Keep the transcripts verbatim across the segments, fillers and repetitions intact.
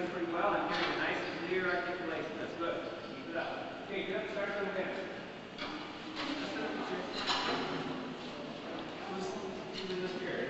doing pretty well. I'm hearing a nice, clear articulation. That's good. Keep it up. Okay, get up, start from the bench. Who's, who's in this period?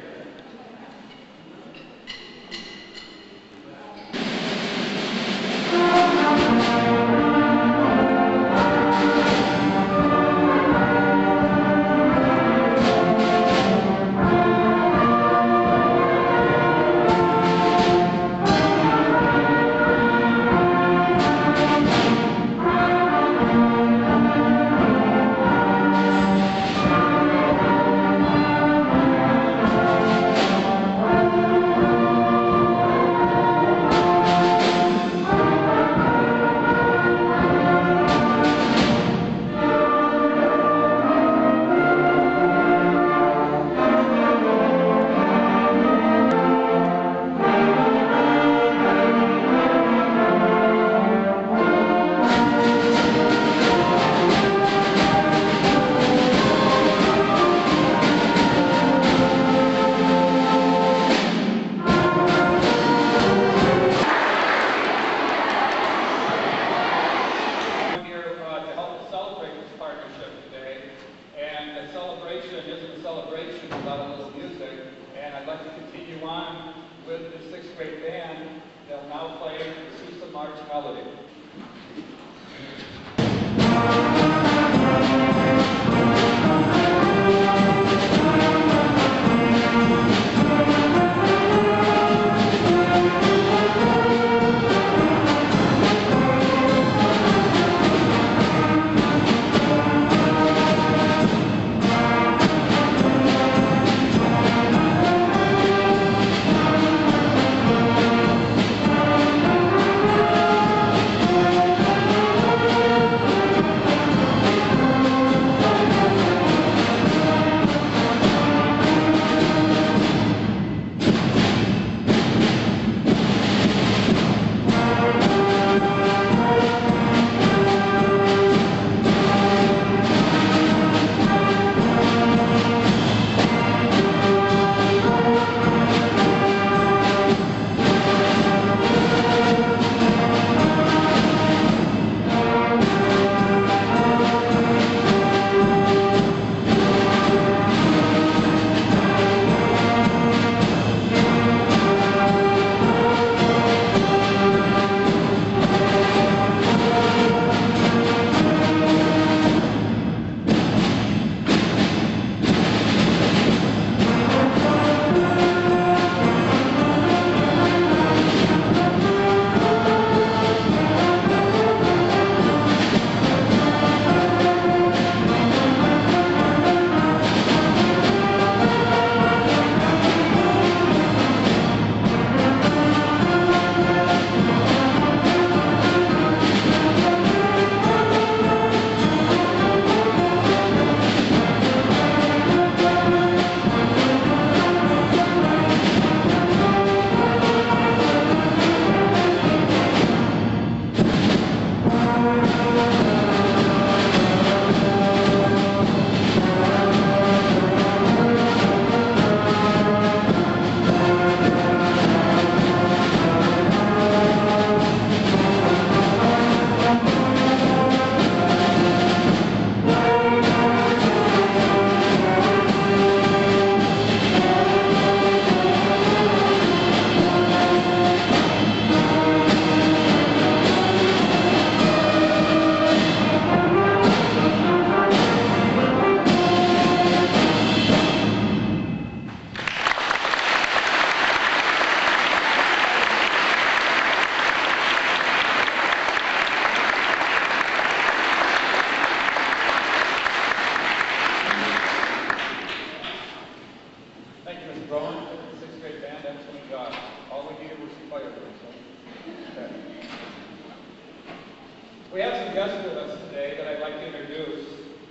We have some guests with us today that I'd like to introduce.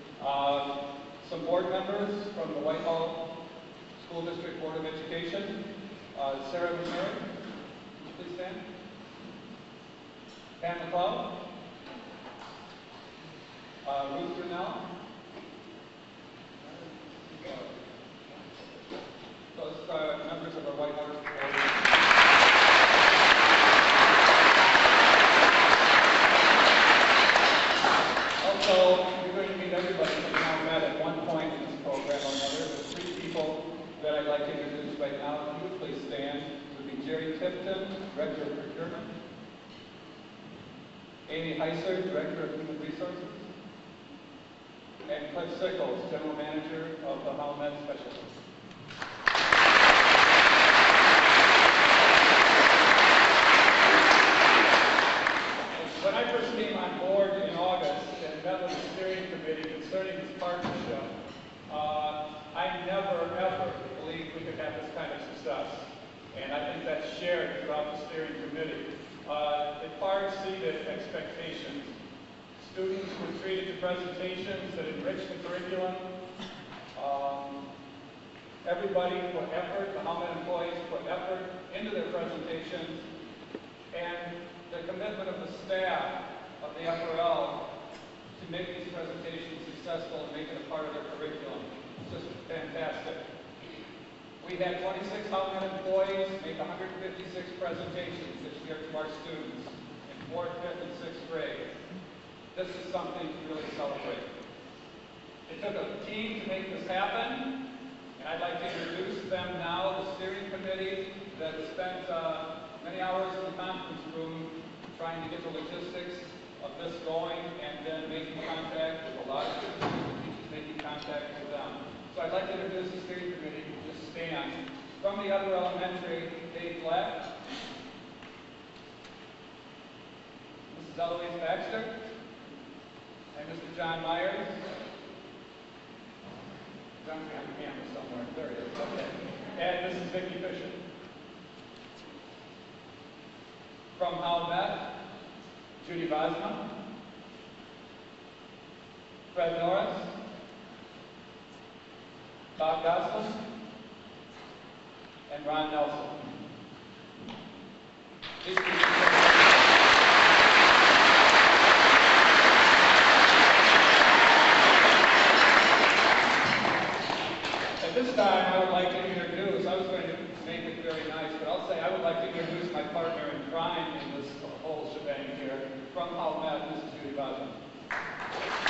Uh, some board members from the Whitehall School District Board of Education. Uh, Sarah McMurray, please stand. Pam McLeod. Uh, Ruth Brunel. Those uh, members of our Whitehall Board. like to introduce right now, if you would please stand, would be Jerry Tipton, Director of Procurement, Amy Heiser, Director of Human Resources, and Cliff Sickles, General Manager of the Howell Med Specialties. When I first came on board in August and met with the steering committee concerning this partnership, uh, I never, ever believed we could have this kind of success. And I think that's shared throughout the steering committee. Uh, it far exceeded expectations. Students were treated to presentations that enriched the curriculum. Um, everybody put effort, the Howell employees put effort into their presentations, and the commitment of the staff of the F R L to make these presentations successful and make it a part of their curriculum. It's just fantastic. We had twenty-six Howell employees make one hundred fifty-six presentations this year to our students in fourth, fifth, and sixth grade. This is something to really celebrate. It took a team to make this happen, and I'd like to introduce them now, the steering committee that spent uh, many hours in the conference room trying to get the logistics of this going and then making contact with a lot of students, teachers making contact with them. So I'd like to introduce the steering committee. Just stand. From the other elementary, Dave Black, Missus Eloise Baxter, and Mister John Myers. John's behind the camera somewhere. There he is. Okay. And Missus Vicki Fisher. From Howell Met, Judy Bosma, Fred Norris, Bob Goslin, and Ron Nelson. These people At this time, I would like to introduce, I was going to make it very nice, but I'll say I would like to introduce my partner in crime in this whole shebang here, from Howell Met, Missus Judy Bosma.